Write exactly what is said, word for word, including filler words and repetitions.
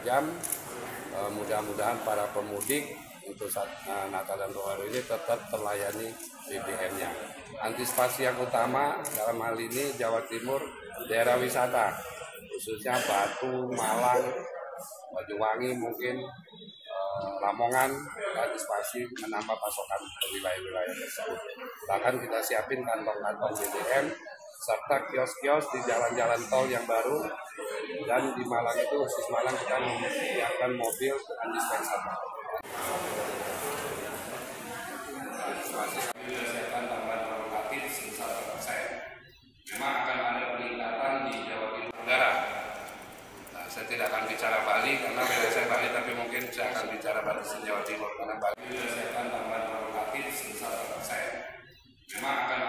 jam. Uh, mudah-mudahan para pemudik untuk saat uh, Natal dan Tahun Baru ini tetap terlayani B B M-nya. Antisipasi yang utama dalam hal ini Jawa Timur, daerah wisata, khususnya Batu, Malang, Banyuwangi, mungkin uh, Lamongan, antisipasi menambah pasokan ke wilayah-wilayah tersebut. Bahkan kita siapin kantong-kantong B B M serta kios-kios di jalan-jalan tol yang baru, dan di Malang itu khusus Malang kita menyiapkan mobil dengan dispenser. Siapkan tambahan provokatif sebesar satu persen. Memang akan ada peningkatan di Jawa Timur Tenggara. Nah, saya tidak akan bicara Bali karena beda saya Bali, tapi mungkin saya akan bicara batasan Jawa Timur karena Bali siapkan tambahan provokatif sebesar satu persen. Memang akan